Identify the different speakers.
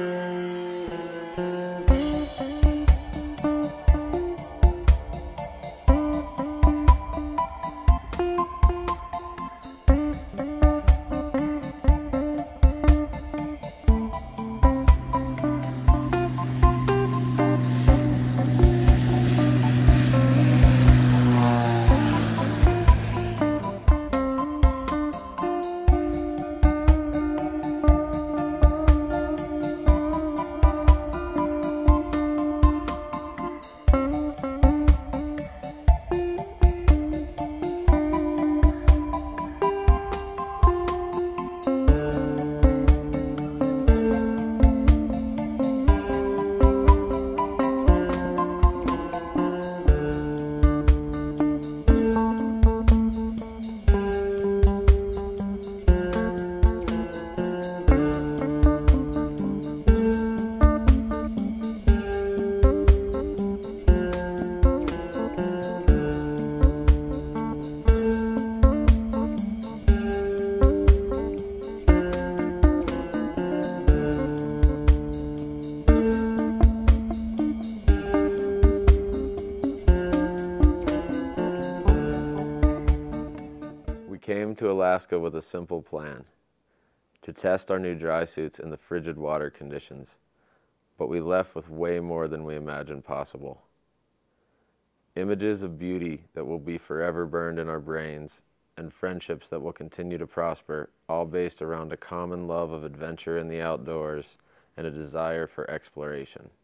Speaker 1: Came to Alaska with a simple plan, to test our new dry suits in the frigid water conditions, but we left with way more than we imagined possible. Images of beauty that will be forever burned in our brains, and friendships that will continue to prosper, all based around a common love of adventure in the outdoors and a desire for exploration.